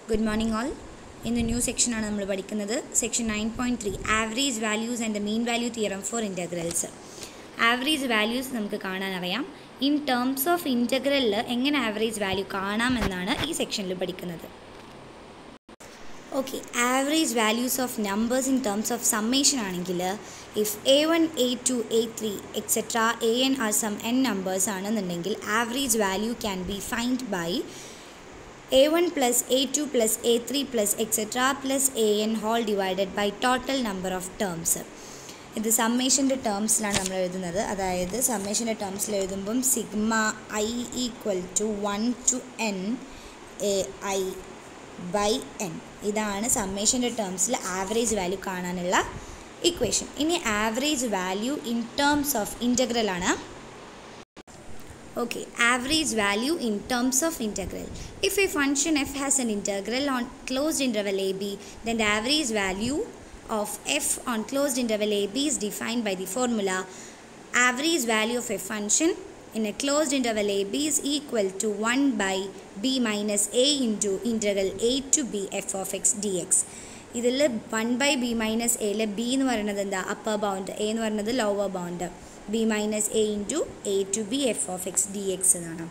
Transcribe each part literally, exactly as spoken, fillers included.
Good morning all. In the new section ആണ് നമ്മൾ പഠിക്കുന്നത് section nine point three average values and the mean value theorem for integrals. Average values നമുക്ക് കാണാൻ അറിയാം. In terms of integral എങ്ങനെ average value കാണാം എന്നാണ് ഈ സെക്ഷനിൽ പഠിക്കുന്നത്. Okay, average values of numbers in terms of summation ആണെങ്കിൽ if a one, a two, a three et cetera an are some n numbers ആണെന്നുണ്ടെങ്കിൽ average value can be found by a one plus a two plus a three plus et cetera plus an whole divided by total number of terms. ഇത് സമ്മേഷൻ്റെ ടേംസിലാണ് നമ്മൾ എഴുതുന്നത്. അതായത് സമ്മേഷൻ്റെ ടേംസിൽ എഴുതുമ്പം sigma i equal to one to n a i by n. ഇതാണ് സമ്മേഷൻ്റെ ടേംസിൽ ആവറേജ് വാല്യൂ കാണാനുള്ള ഇക്വേഷൻ. ഇനി average value in terms of integral ആണ്. Okay, average value in terms of integral. If a function f has an integral on closed interval ab, then the average value of f on closed interval ab is defined by the formula average value of a function in a closed interval ab is equal to one by b minus a into integral a to b f of x dx. ഇതിൽ one by b minus എയിലെ b എന്ന് പറയുന്നത് എന്താ? Upper bound, a എന്ന് പറയുന്നത് lower bound. B minus a into a to b f of x d x എന്നാണ്.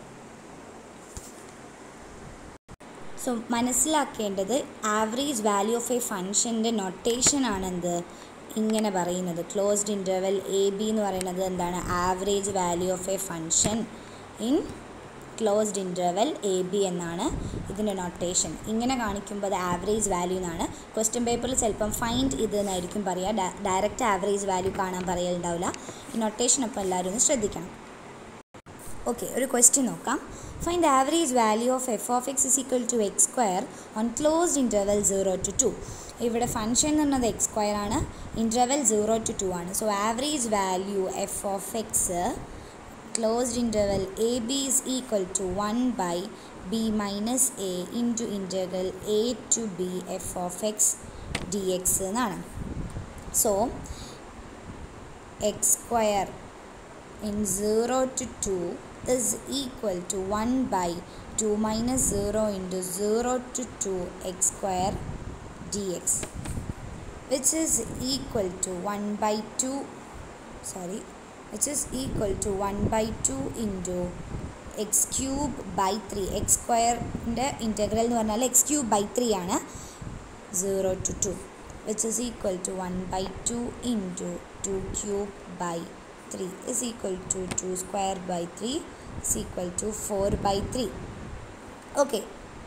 So മനസ്സിലാക്കേണ്ടത് average value of a ഫംഗ്ഷൻ്റെ നൊട്ടേഷൻ ആണെന്ത് ഇങ്ങനെ പറയുന്നത്. ക്ലോസ്ഡ് ഇൻ്റർവെൽ എ ബി എന്ന് പറയുന്നത് എന്താണ്? Average value of a function in closed interval a b എന്നാണ് ഇതിൻ്റെ നൊട്ടേഷൻ. ഇങ്ങനെ കാണിക്കുമ്പോൾ അത് ആവറേജ് വാല്യൂ എന്നാണ്. ക്വസ്റ്റ്യൻ പേപ്പറിൽ ചിലപ്പം ഫൈൻഡ് ഇത് എന്നായിരിക്കും പറയുക. ഡയറക്റ്റ് ആവറേജ് വാല്യൂ കാണാൻ പറയലുണ്ടാവില്ല. ഈ നൊട്ടേഷൻ അപ്പോൾ എല്ലാവരും ഒന്ന് ശ്രദ്ധിക്കണം. ഓക്കെ, ഒരു ക്വസ്റ്റ്യൻ നോക്കാം. Find the average value of f of x is equal to x square on closed interval zero to two. ഇവിടെ ഫംഗ്ഷൻ എന്ന് പറഞ്ഞത് എക്സ് സ്ക്വയർ ആണ്, ഇൻ്റർവെൽ സീറോ ടു ടു ആണ്. So average value f of x closed interval ab is equal to one by b minus a into integral a to b f of x dx എന്നാണ്. So x square in zero to two is equal to one by two minus zero into zero to two x square dx, which is equal to one by two sorry which is equal to one by two into x cube by three. x square integral എന്ന് പറഞ്ഞാൽ x cube by three ആണ്. zero to two which is equal to one by two into two cube by three is equal to two square by three is equal to four by three. Okay.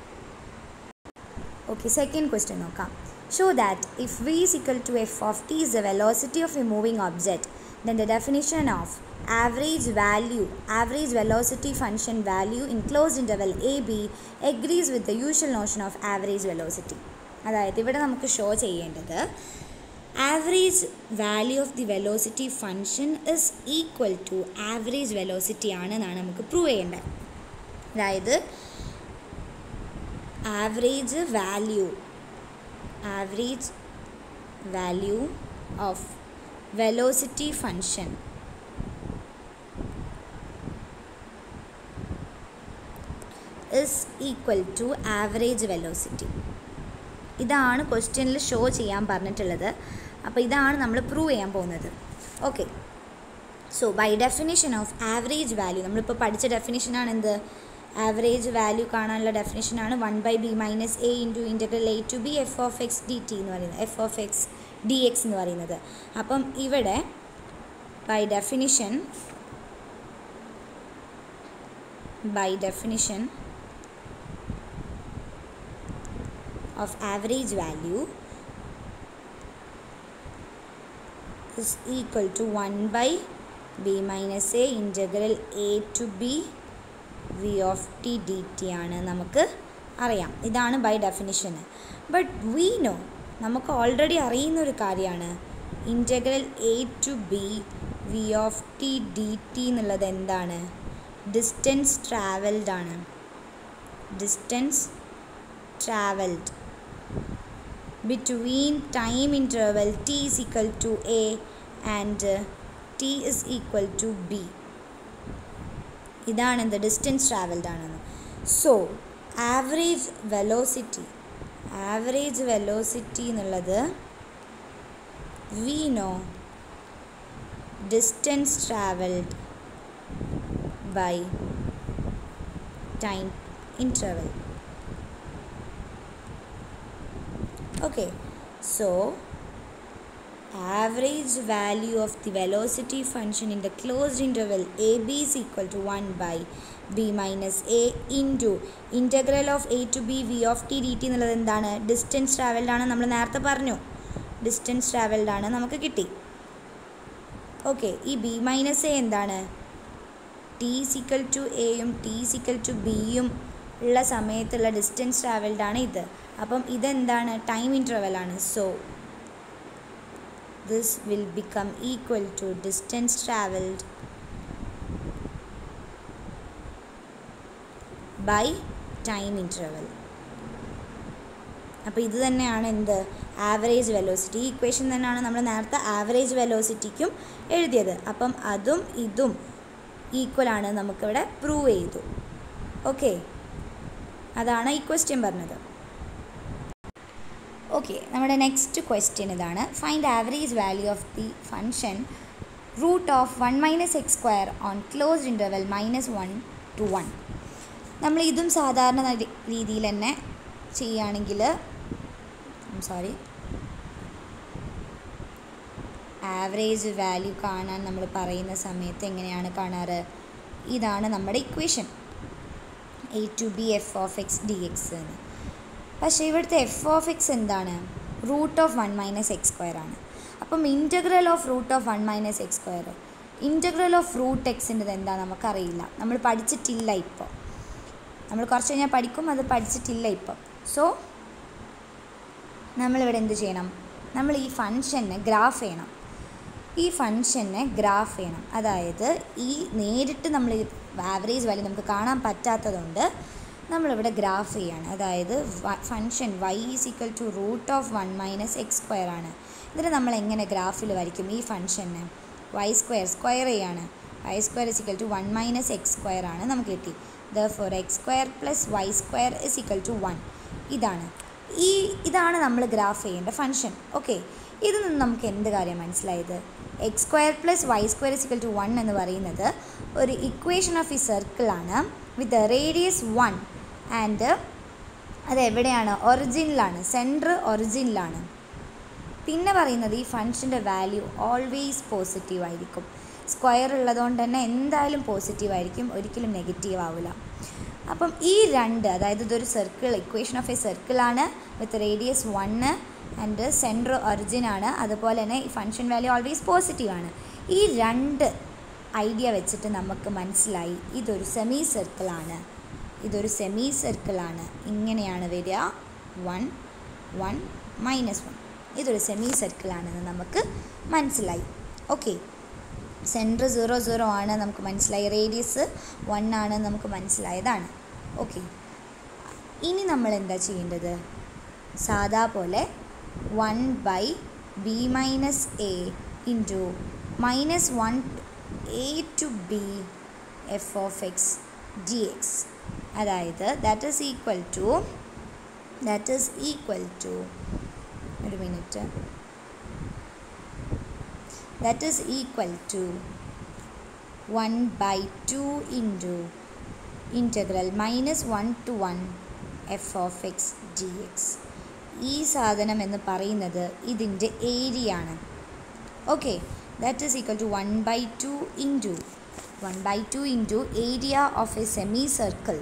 Okay, second question നോക്കാം. Show that if v is equal to f of t is the velocity of a moving object, then the definition of average value average velocity function value in closed interval ab agrees with the usual notion of average velocity. അതായത് ഇവിടെ നമുക്ക് show ചെയ്യേണ്ടത് average value of the velocity function is equal to average velocity ആണെന്നാണ് നമുക്ക് prove ചെയ്യേണ്ടത്. അതായത് average value average value of velocity function is equal to average velocity. ഇതാണ് ക്വസ്റ്റ്യനിൽ ഷോ ചെയ്യാൻ പറഞ്ഞിട്ടുള്ളത്. അപ്പോൾ ഇതാണ് നമ്മൾ പ്രൂവ് ചെയ്യാൻ പോകുന്നത്. Okay, so by definition of average value നമ്മളിപ്പോൾ പഠിച്ച ഡെഫിനിഷനാണ് എന്ത്? ആവറേജ് വാല്യൂ കാണാനുള്ള ഡെഫിനിഷനാണ് one by b minus a into integral a to b f of x d t എന്ന് പറയുന്നത്, f of x d x എന്ന് പറയുന്നത്. അപ്പം ഇവിടെ by definition by definition of average value is equal to one by b minus a integral a to b v of t d t ആണ് നമുക്ക് അറിയാം. ഇതാണ് by definition. But we know, നമുക്ക് already അറിയുന്നൊരു കാര്യമാണ് integral a to b v of t d t എന്നുള്ളത് എന്താണ്? Distance travelled ആണ്. Distance travelled between time interval t is equal to a and t is equal to b. ഇതാണ് എന്ത്? Distance travelled ആണെന്ന്. So average velocity average velocity എന്നുള്ളത് we know distance travelled by time interval. Okay, so average value of the velocity function in the closed interval a b is equal to one by b minus a into integral of a to b v of t dt എന്നുള്ളത് എന്താണ്? Distance travelled ആണ്. നമ്മൾ നേരത്തെ പറഞ്ഞു distance travelled ആണ്, നമുക്ക് കിട്ടി. ഓക്കെ, ഈ ബി മൈനസ് എ എന്താണ്? ടി സിക്കൽ ടു എയും ടി സിക്കൽ ടു ബിയും ഉള്ള സമയത്തുള്ള ഡിസ്റ്റൻസ് ട്രാവൽഡ് ആണ് ഇത്. അപ്പം ഇതെന്താണ്? ടൈം ഇൻ്റർവൽ ആണ്. So this will become equal to distance travelled by time interval. അപ്പോൾ ഇത് തന്നെയാണ് എന്ത്? Average velocity. ഈ ഇക്വേഷൻ തന്നെയാണ് നമ്മൾ നേരത്തെ ആവറേജ് വെലോസിറ്റിക്കും എഴുതിയത്. അപ്പം അതും ഇതും ഈക്വലാണ്, നമുക്കിവിടെ പ്രൂവ് ചെയ്തു. ഓക്കെ, അതാണ് ഈ ക്വസ്റ്റ്യൻ പറഞ്ഞത്. ഓക്കെ, നമ്മുടെ നെക്സ്റ്റ് ക്വസ്റ്റ്യൻ ഇതാണ്. Find average value of the function root of one minus x square on closed interval minus one to one. നമ്മൾ ഇതും സാധാരണ രീതിയിൽ തന്നെ ചെയ്യുകയാണെങ്കിൽ സോറി ആവറേജ് വാല്യൂ കാണാൻ നമ്മൾ പറയുന്ന സമയത്ത് എങ്ങനെയാണ് കാണാറ്? ഇതാണ് നമ്മുടെ equation, a to b f of x d x എന്ന്. പക്ഷേ ഇവിടുത്തെ എഫ് ഓഫ് എക്സ് എന്താണ്? Root of one minus x square ആണ്. അപ്പം integral of root of one minus x square, integral of root എക്സിൻ്റെത് എന്താ നമുക്കറിയില്ല, നമ്മൾ പഠിച്ചിട്ടില്ല ഇപ്പോൾ. നമ്മൾ കുറച്ച് കഴിഞ്ഞാൽ പഠിക്കും, അത് പഠിച്ചിട്ടില്ല ഇപ്പം. സോ നമ്മളിവിടെ എന്ത് ചെയ്യണം? നമ്മൾ ഈ ഫംഗ്ഷനെ ഗ്രാഫ് ചെയ്യണം. ഈ ഫംഗ്ഷനെ ഗ്രാഫ് ചെയ്യണം. അതായത് ഈ നേരിട്ട് നമ്മൾ ആവറേജ് വാല്യൂ നമുക്ക് കാണാൻ പറ്റാത്തതുകൊണ്ട് നമ്മളിവിടെ ഗ്രാഫ് ചെയ്യാണ്. അതായത് function y is equal to root of one minus x square ആണ്. ഇതിന് നമ്മൾ എങ്ങനെ ഗ്രാഫിൽ വരയ്ക്കും? ഈ ഫംഗ്ഷനെ വൈ സ്ക്വയർ സ്ക്വയർ ചെയ്യാണ്. Y square is equal to one minus x square ആണ് നമുക്ക് കിട്ടി. Therefore x square plus y square is equal to one. ഇതാണ് ഈ ഇതാണ് നമ്മൾ ഗ്രാഫ് ചെയ്യേണ്ട ഫംഗ്ഷൻ. ഓക്കെ, ഇതിൽ നിന്ന് നമുക്ക് എന്ത് കാര്യം മനസ്സിലായത്? X square plus y square is equal to one എന്ന് പറയുന്നത് ഒരു ഇക്വേഷൻ ഓഫ് ഈ സർക്കിളാണ് വിത്ത് റേഡിയസ് വൺ ആൻഡ് അത് എവിടെയാണ്? ഒറിജിനിലാണ്, സെൻറ്റർ ഒറിജിനിലാണ്. പിന്നെ പറയുന്നത് ഈ ഫംഗ്ഷൻ്റെ വാല്യൂ ഓൾവേസ് പോസിറ്റീവ് ആയിരിക്കും. സ്ക്വയർ ഉള്ളതുകൊണ്ട് തന്നെ എന്തായാലും പോസിറ്റീവ് ആയിരിക്കും, ഒരിക്കലും നെഗറ്റീവ് ആവില്ല. അപ്പം ഈ രണ്ട്, അതായത് ഇതൊരു സർക്കിൾ, ഇക്വേഷൻ ഓഫ് എ സർക്കിളാണ് with radius one and centre ഒറിജിനാണ്. അതുപോലെ തന്നെ ഈ ഫംഗ്ഷൻ വാല്യൂ ഓൾവേസ് പോസിറ്റീവാണ്. ഈ രണ്ട് ഐഡിയ വെച്ചിട്ട് നമുക്ക് മനസ്സിലായി ഇതൊരു സെമി സർക്കിളാണ്. ഇതൊരു സെമി സർക്കിളാണ്. ഇങ്ങനെയാണ് വരിക, വൺ വൺ മൈനസ് വൺ. ഇതൊരു സെമി സർക്കിളാണെന്ന് നമുക്ക് മനസ്സിലായി. ഓക്കെ, സെൻറ്റർ സീറോ സീറോ ആണ് നമുക്ക് മനസ്സിലായി, റേഡിയസ് വൺ ആണ് നമുക്ക് മനസ്സിലായതാണ്. ഓക്കെ, ഇനി നമ്മൾ എന്താ ചെയ്യേണ്ടത്? സാധാ പോലെ one by b minus a into minus one a to b f of x d x. അതായത് that is equal to that is equal to ഒരു minute that is equal to one by two into integral minus one to one f of x dx. ഈ സാധനം എന്ന് പറയുന്നത് ഇതിൻ്റെ area ആണ്. Okay, that is equal to one by two into one by two into area of a semi circle.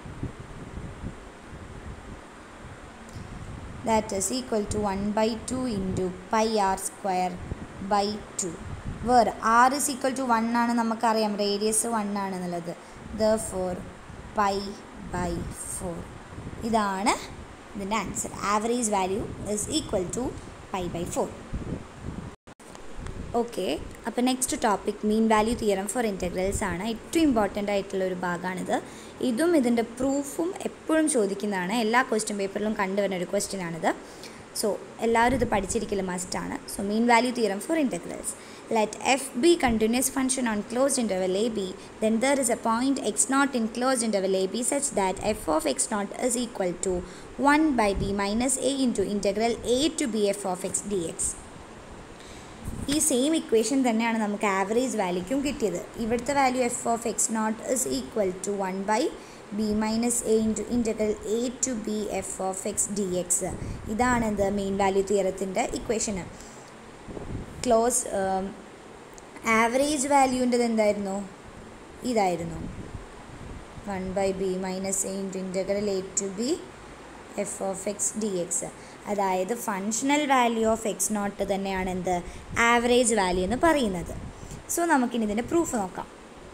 That is equal to one by two into pi r square by two. Where r is equal to one ആണ് നമുക്കറിയാം, radius one ആണെന്നുള്ളത്. Therefore pi by four. ഇതാണ് ഇതിൻ്റെ answer. Average value is equal to pi by four. Okay, അപ്പോൾ next topic mean value theorem for integrals ആണ്. ഏറ്റവും important ആയിട്ടുള്ള ഒരു ഭാഗമാണിത്. ഇതും ഇതിൻ്റെ പ്രൂഫും എപ്പോഴും ചോദിക്കുന്നതാണ്. എല്ലാ ക്വസ്റ്റ്യൻ പേപ്പറിലും കണ്ടുവരുന്ന ഒരു ക്വസ്റ്റ്യൻ ആണിത്. സോ എല്ലാവരും ഇത് പഠിച്ചിരിക്കലും മസ്റ്റാണ്. So mean value theorem for integrals. Let f be continuous function on closed interval ab, then there is a point x naught in closed interval ab such that f of x naught is equal to one by b minus a into integral a to b f of x dx. ഈ same equation തന്നെയാണ് നമുക്ക് average വാല്യൂക്കും കിട്ടിയത്. ഇവിടുത്തെ value f of x naught is equal to one by b minus a into integral a to b f of x d x. ഇതാണ് എന്ത് main value തിയറത്തിൻ്റെ ഇക്വേഷന്. ക്ലോസ് ആവറേജ് വാല്യൂൻ്റെത് എന്തായിരുന്നു? ഇതായിരുന്നു one by b minus a into integral a to b f of x d x. അതായത് functional value of x naught തന്നെയാണ് എന്ത് ആവറേജ് വാല്യൂ എന്ന് പറയുന്നത്. സോ നമുക്കിനി ഇതിൻ്റെ പ്രൂഫ് നോക്കാം.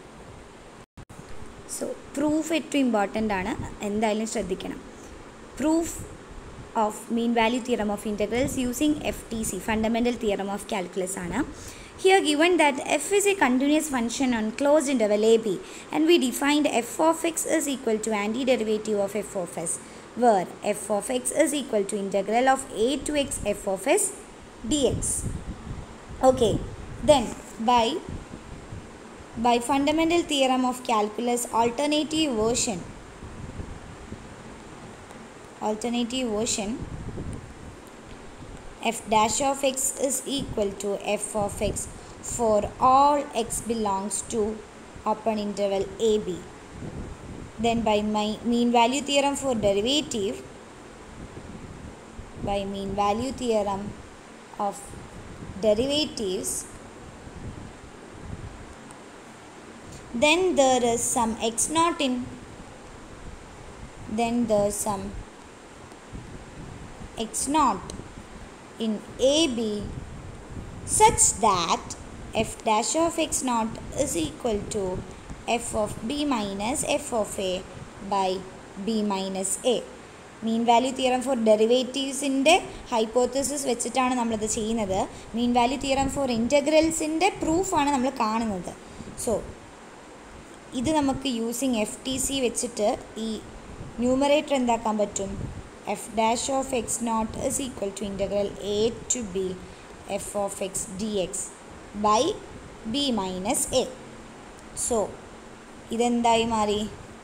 സോ പ്രൂഫ് ഏറ്റവും ഇമ്പോർട്ടൻ്റ് ആണ്, എന്തായാലും ശ്രദ്ധിക്കണം. Proof of mean value theorem of integrals using F T C fundamental theorem of calculus ആണ്. Here given that f is a continuous function on closed interval ab and we defined f of x is equal to antiderivative of f of s, where f of x is equal to integral of a to x f of s dx. Okay, then by by fundamental theorem of calculus alternative version alternative version f dash of x is equal to f of x for all x belongs to open interval ab. Then by my mean value theorem for derivative by mean value theorem of derivatives, then there is some x naught in then there is some x naught in ab such that f dash of x naught is equal to f of b minus f of a by b minus a. Mean value theorem for ഡെറിവേറ്റീവ്സിൻ്റെ hypothesis വെച്ചിട്ടാണ് നമ്മളിത് ചെയ്യുന്നത്. Mean value theorem for ഇൻറ്റഗ്രൽസിൻ്റെ പ്രൂഫാണ് നമ്മൾ കാണുന്നത്. So ഇത് നമുക്ക് യൂസിങ് എഫ് ടി സി വെച്ചിട്ട് ഈ ന്യൂമറേറ്റർ എന്താക്കാൻ പറ്റും? f dash of x naught is equal to integral a to b f of x dx by b minus a. So ഇതെന്തായി മാറി?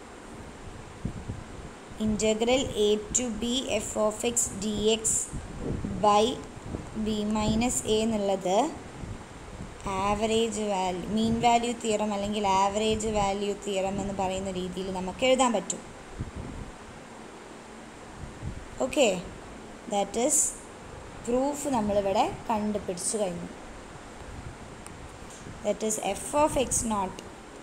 integral a to b f of x dx by b minus a എന്നുള്ളത് average value mean value theorem അല്ലെങ്കിൽ average value theorem എന്ന് പറയുന്ന രീതിയിൽ നമുക്ക് എഴുതാൻ പറ്റും. Okay, that is proof നമ്മളിവിടെ കണ്ടുപിടിച്ചു കഴിഞ്ഞു. That is f of x naught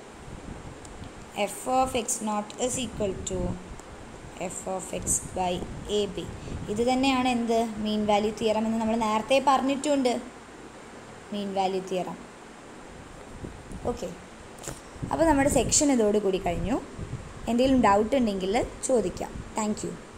f of x naught is equal to f of x by a b. ഇത് തന്നെയാണ് എന്ത് മീൻ വാല്യൂ തിയറം എന്ന് നമ്മൾ നേരത്തെ പറഞ്ഞിട്ടുണ്ട്. മീൻ വാല്യൂ തിയറം. ഓക്കെ, അപ്പോൾ നമ്മുടെ സെക്ഷൻ ഇതോടുകൂടി കഴിഞ്ഞു. എന്തെങ്കിലും ഡൗട്ട് ഉണ്ടെങ്കിൽ ചോദിക്കാം. Thank U.